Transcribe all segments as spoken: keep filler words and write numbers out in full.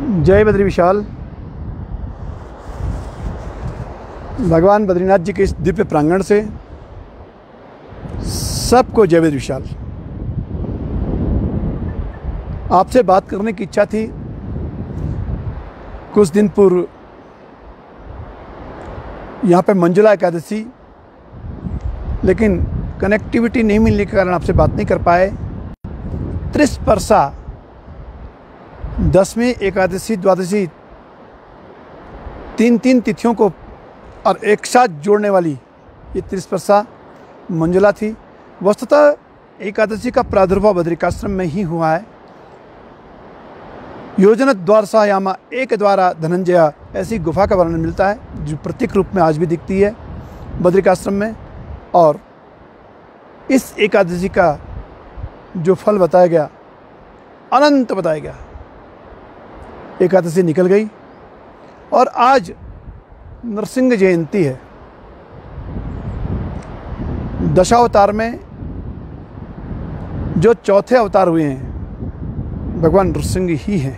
जय बद्री विशाल। भगवान बद्रीनाथ जी के इस दिव्य प्रांगण से सबको जय बद्री विशाल। आपसे बात करने की इच्छा थी। कुछ दिन पूर्व यहाँ पे मंजुला एकादशी, लेकिन कनेक्टिविटी नहीं मिलने के कारण आपसे बात नहीं कर पाए। त्रिस्पर्शा दसवीं एकादशी द्वादशी तीन तीन तिथियों को और एक साथ जोड़ने वाली ये त्रिस्पर्शा मंजुला थी। वस्तुतः एकादशी का प्रादुर्भाव बद्रिकाश्रम में ही हुआ है। योजना द्वारसायामा एक द्वारा धनंजया ऐसी गुफा का वर्णन मिलता है जो प्रतीक रूप में आज भी दिखती है बद्रिकाश्रम में। और इस एकादशी का जो फल बताया गया, अनंत बताया गया। एकादशी निकल गई और आज नरसिंह जयंती है। दशावतार में जो चौथे अवतार हुए हैं भगवान नरसिंह ही हैं।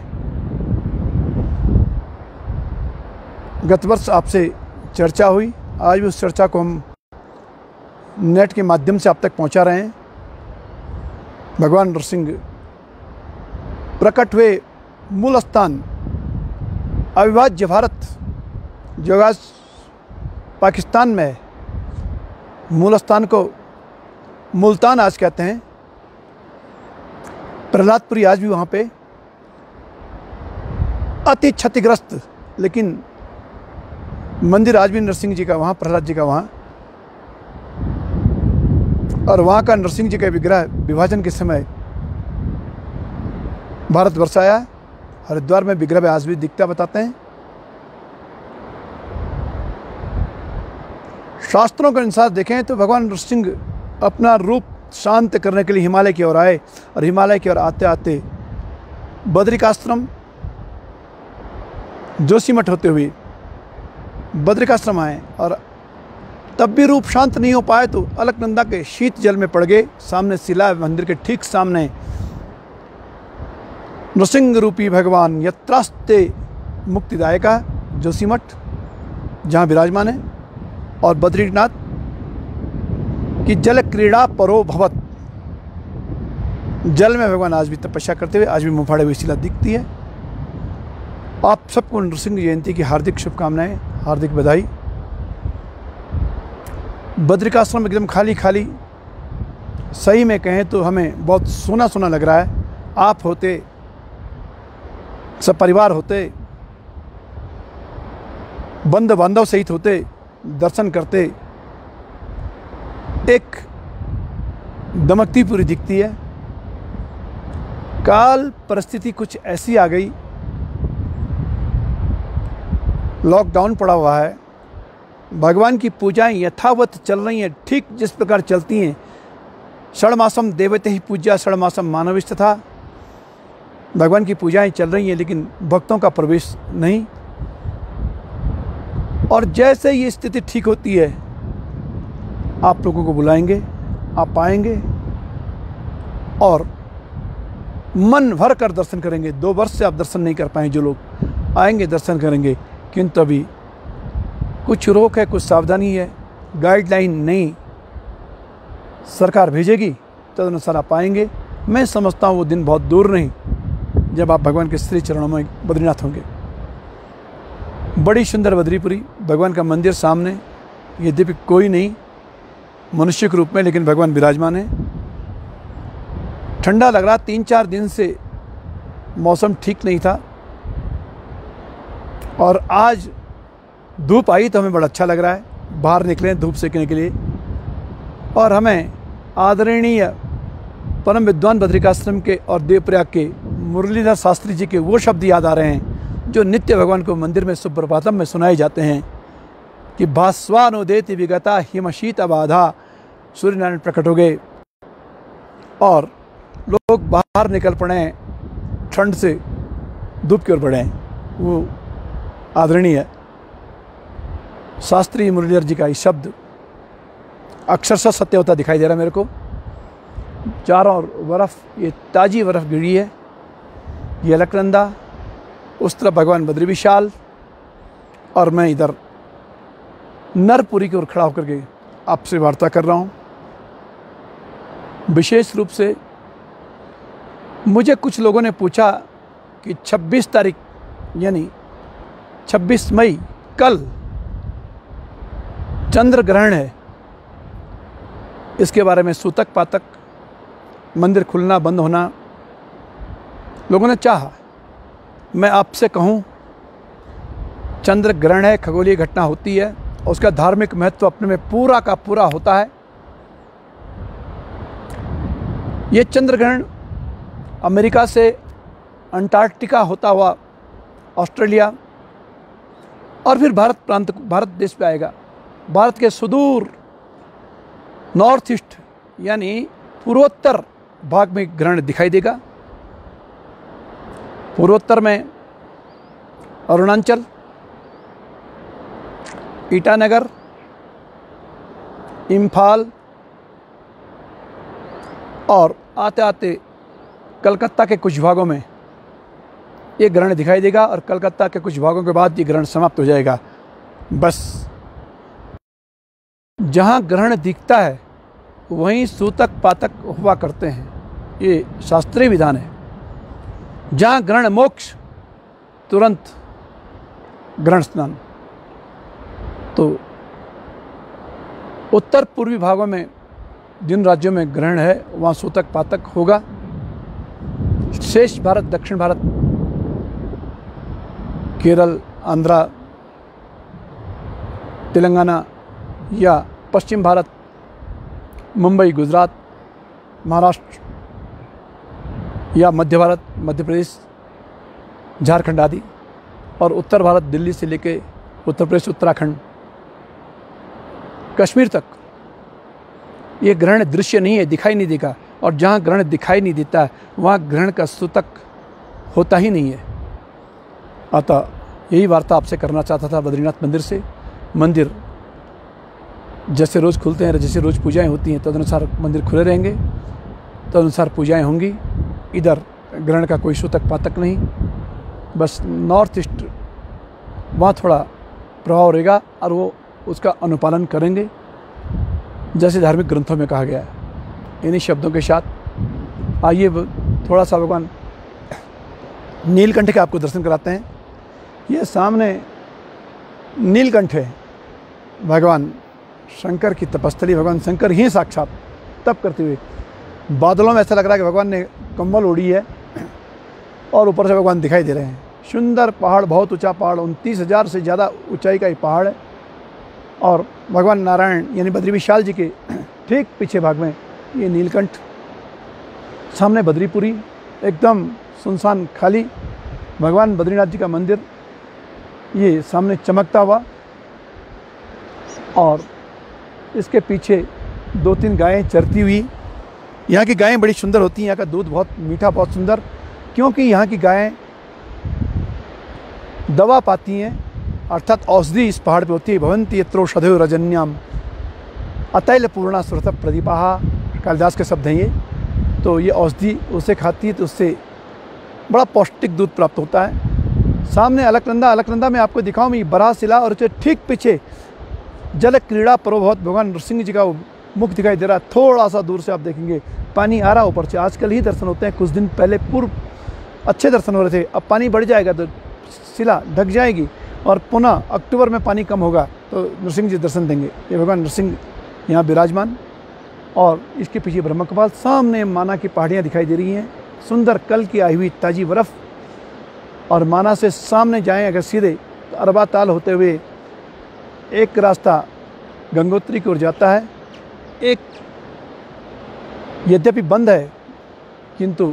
गत वर्ष आपसे चर्चा हुई, आज भी उस चर्चा को हम नेट के माध्यम से आप तक पहुंचा रहे हैं। भगवान नरसिंह प्रकट हुए मूल स्थान अविभाज्य भारत, जो आज पाकिस्तान में है। मूल स्थान को मुल्तान आज कहते हैं। प्रहलादपुरी आज भी वहाँ पे अति क्षतिग्रस्त, लेकिन मंदिर आज भी नरसिंह जी का वहाँ, प्रहलाद जी का वहाँ। और वहाँ का नरसिंह जी का विग्रह विभाजन के समय भारतवर्ष आया। हरिद्वार में विग्रह आज भी दिखता बताते हैं। शास्त्रों के अनुसार देखें तो भगवान नरसिंह अपना रूप शांत करने के लिए हिमालय की ओर आए, और हिमालय की ओर आते आते बद्रिकाश्रम जोशीमठ होते हुए बद्रिकाश्रम आए। और तब भी रूप शांत नहीं हो पाए तो अलकनंदा के शीत जल में पड़ गए। सामने शिला मंदिर के ठीक सामने नृसिंह रूपी भगवान यत्रास्ते मुक्तिदायका जोशीमठ जहाँ विराजमान है। और बद्रीनाथ की जल क्रीड़ा परो भवत, जल में भगवान आज भी तपस्या करते हुए, आज भी मुंह फाड़े हुए शिला दिखती है। आप सबको नृसिंह जयंती की हार्दिक शुभकामनाएं, हार्दिक बधाई। बद्रिकाश्रम एकदम खाली खाली, सही में कहें तो हमें बहुत सोना सोना लग रहा है। आप होते, सब परिवार होते, बंधु बांधव सहित होते, दर्शन करते, एक दमकती पूरी दिखती है। काल परिस्थिति कुछ ऐसी आ गई, लॉकडाउन पड़ा हुआ है। भगवान की पूजाएं यथावत चल रही हैं, ठीक जिस प्रकार चलती हैं। षण्मासम देवते ही पूज्या षण्मासम मानविष्ट था। भगवान की पूजाएं चल रही हैं, लेकिन भक्तों का प्रवेश नहीं। और जैसे ये स्थिति ठीक होती है, आप लोगों को बुलाएंगे, आप आएंगे और मन भर कर दर्शन करेंगे। दो वर्ष से आप दर्शन नहीं कर पाए, जो लोग आएंगे दर्शन करेंगे। किंतु अभी कुछ रोक है, कुछ सावधानी है, गाइडलाइन नहीं सरकार भेजेगी, तदनुसार आप आएंगे। मैं समझता हूँ वो दिन बहुत दूर नहीं जब आप भगवान के श्री चरणों में बद्रीनाथ होंगे। बड़ी सुंदर बद्रीपुरी, भगवान का मंदिर सामने। ये दिव्य कोई नहीं मनुष्य के रूप में, लेकिन भगवान विराजमान है। ठंडा लग रहा, तीन चार दिन से मौसम ठीक नहीं था, और आज धूप आई तो हमें बड़ा अच्छा लग रहा है। बाहर निकले धूप सेकने के लिए। और हमें आदरणीय परम विद्वान बद्रिकाश्रम के और देवप्रयाग के मुरलीधर शास्त्री जी के वो शब्द याद आ रहे हैं जो नित्य भगवान को मंदिर में सुप्रभातम में सुनाए जाते हैं कि भास्वानुदेति विगता हिमशीत बाधा, सूर्य नारायण प्रकट हो गए और लोग बाहर निकल पड़े, ठंड से धूप की ओर बढ़े। वो आदरणीय शास्त्री मुरलीधर जी का ये शब्द अक्षरशः सत्य होता दिखाई दे रहा है मेरे को। चारों बर्फ़, ये ताज़ी बर्फ़ गिरी है। ये अलकनंदा उस तरफ भगवान बद्री विशाल, और मैं इधर नरपुरी की ओर खड़ा होकर के आपसे वार्ता कर रहा हूँ। विशेष रूप से मुझे कुछ लोगों ने पूछा कि छब्बीस तारीख यानी छब्बीस मई कल चंद्र ग्रहण है, इसके बारे में सूतक पातक, मंदिर खुलना बंद होना लोगों ने चाहा। मैं आपसे कहूँ, चंद्र ग्रहण है, खगोलीय घटना होती है, और उसका धार्मिक महत्व अपने में पूरा का पूरा होता है। ये चंद्र ग्रहण अमेरिका से अंटार्कटिका होता हुआ ऑस्ट्रेलिया और फिर भारत प्रांत भारत देश पे आएगा। भारत के सुदूर नॉर्थ ईस्ट यानी पूर्वोत्तर भाग में ग्रहण दिखाई देगा। पूर्वोत्तर में अरुणाचल, ईटानगर, इम्फाल और आते आते कलकत्ता के कुछ भागों में ये ग्रहण दिखाई देगा, और कलकत्ता के कुछ भागों के बाद ये ग्रहण समाप्त हो जाएगा। बस जहाँ ग्रहण दिखता है वहीं सूतक पातक हुआ करते हैं, ये शास्त्रीय विधान है। जहाँ ग्रहण मोक्ष, तुरंत ग्रहण स्नान। तो उत्तर पूर्वी भागों में जिन राज्यों में ग्रहण है वहाँ सूतक पातक होगा। शेष भारत, दक्षिण भारत, केरल, आंध्रा, तेलंगाना या पश्चिम भारत, मुंबई, गुजरात, महाराष्ट्र या मध्य भारत, मध्य प्रदेश, झारखंड आदि, और उत्तर भारत दिल्ली से लेके उत्तर प्रदेश, उत्तराखंड, कश्मीर तक ये ग्रहण दृश्य नहीं है, दिखाई नहीं देगा। और जहाँ ग्रहण दिखाई नहीं देता है वहाँ ग्रहण का सूतक होता ही नहीं है। अतः यही वार्ता आपसे करना चाहता था बद्रीनाथ मंदिर से। मंदिर जैसे रोज़ खुलते हैं, जैसे रोज़ पूजाएं होती हैं, तदनुसार मंदिर खुले रहेंगे, तदनुसार पूजाएं होंगी। इधर ग्रहण का कोई सूतक पातक नहीं, बस नॉर्थ ईस्ट वहाँ थोड़ा प्रभाव रहेगा और वो उसका अनुपालन करेंगे जैसे धार्मिक ग्रंथों में कहा गया है। इन्हीं शब्दों के साथ आइए थोड़ा सा भगवान नीलकंठ के आपको दर्शन कराते हैं। ये सामने नीलकंठ है, भगवान शंकर की तपस्थली, भगवान शंकर ही साक्षात तप करते हुए। बादलों में ऐसा लग रहा है कि भगवान ने कंबल ओढ़ी है और ऊपर से भगवान दिखाई दे रहे हैं। सुंदर पहाड़, बहुत ऊंचा पहाड़, उनतीस हज़ार से ज़्यादा ऊंचाई का ये पहाड़ है। और भगवान नारायण यानी बद्री विशाल जी के ठीक पीछे भाग में ये नीलकंठ, सामने बद्रीपुरी, एकदम सुनसान खाली भगवान बद्रीनाथ जी का मंदिर ये सामने चमकता हुआ, और इसके पीछे दो तीन गायें चरती हुई। यहाँ की गायें बड़ी सुंदर होती हैं, यहाँ का दूध बहुत मीठा, बहुत सुंदर, क्योंकि यहाँ की गायें दवा पाती हैं, अर्थात औषधि इस पहाड़ पे होती है। भवंती यत्रोषधयो रजन्याम अतैल पूर्णा सुरत प्रदीपाहा, कालिदास के शब्द हैं ये। तो ये औषधि उसे खाती है तो उससे बड़ा पौष्टिक दूध प्राप्त होता है। सामने अलकनंदा, अलकनंदा में आपको दिखाऊँ मैं बराहशिला, और उसके ठीक पीछे जल क्रीड़ा परोभवत भगवान नृसिंह जी का मुख दिखाई दे रहा है। थोड़ा सा दूर से आप देखेंगे पानी आ रहा ऊपर से। आजकल ही दर्शन होते हैं, कुछ दिन पहले पूर्व अच्छे दर्शन हो रहे थे। अब पानी बढ़ जाएगा तो शिला ढक जाएगी, और पुनः अक्टूबर में पानी कम होगा तो नृसिंह जी दर्शन देंगे। ये भगवान नृसिंह यहाँ विराजमान, और इसके पीछे ब्रह्मकपाल। सामने माना की पहाड़ियाँ दिखाई दे रही हैं, सुंदर कल की आई हुई ताज़ी बर्फ़। और माना से सामने जाएं अगर सीधे तो अरबा ताल होते हुए एक रास्ता गंगोत्री की ओर जाता है, एक यद्यपि बंद है किंतु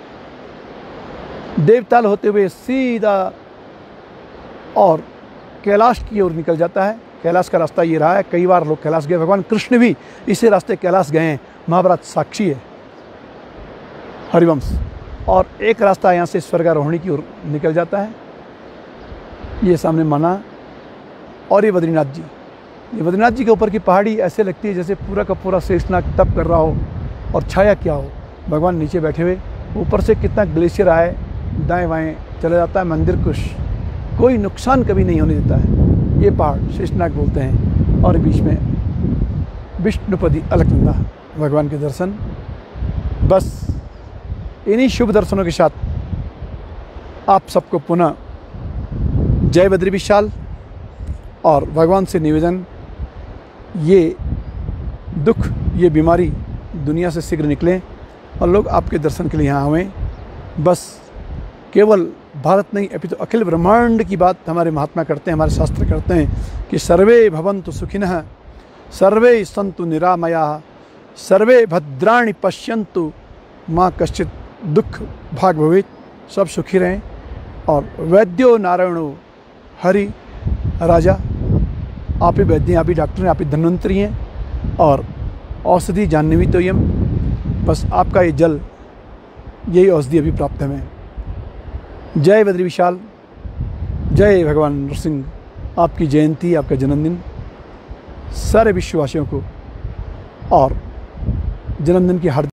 देवताल होते हुए सीधा और कैलाश की ओर निकल जाता है। कैलाश का रास्ता ये रहा है, कई बार लोग कैलाश गए, भगवान कृष्ण भी इसी रास्ते कैलाश गए हैं, महाभारत साक्षी है, हरिवंश। और एक रास्ता यहाँ से स्वर्गारोहणी की ओर निकल जाता है। ये सामने माना, और ये बद्रीनाथ जी। ये बद्रीनाथ जी के ऊपर की पहाड़ी ऐसे लगती है जैसे पूरा का पूरा शेषनाग तप कर रहा हो और छाया क्या हो, भगवान नीचे बैठे हुए। ऊपर से कितना ग्लेशियर आए, दाएं बाएं चला जाता है मंदिर कुछ, कोई नुकसान कभी नहीं होने देता है। ये पहाड़ शेषनाग बोलते हैं और बीच में विष्णुपदी अलकनंदा भगवान के दर्शन। बस इन्हीं शुभ दर्शनों के साथ आप सबको पुनः जय बद्री विशाल, और भगवान से निवेदन, ये दुख, ये बीमारी दुनिया से शीघ्र निकलें और लोग आपके दर्शन के लिए यहाँ आवें। बस केवल भारत नहीं अपितु तो अखिल ब्रह्मांड की बात हमारे महात्मा करते हैं, हमारे शास्त्र करते हैं कि सर्वे भवन्तु सुखिनः, सर्वे सन्तु निरामयाः, सर्वे भद्राणि पश्यन्तु माँ कश्चित् दुख भाग भवेत्। सब सुखी रहें। और वैद्यो नारायणो हरि राजा, आप ही वैद्य हैं, आप ही डॉक्टर हैं, आप ही धन्वंतरी हैं, और औषधि जानवी तो यम। बस आपका ये जल, यही औषधि अभी प्राप्त है हमें। जय बद्री विशाल, जय भगवान नरसिंह। आपकी जयंती, आपका जन्मदिन सारे विश्ववासियों को और जन्मदिन की हार्दिक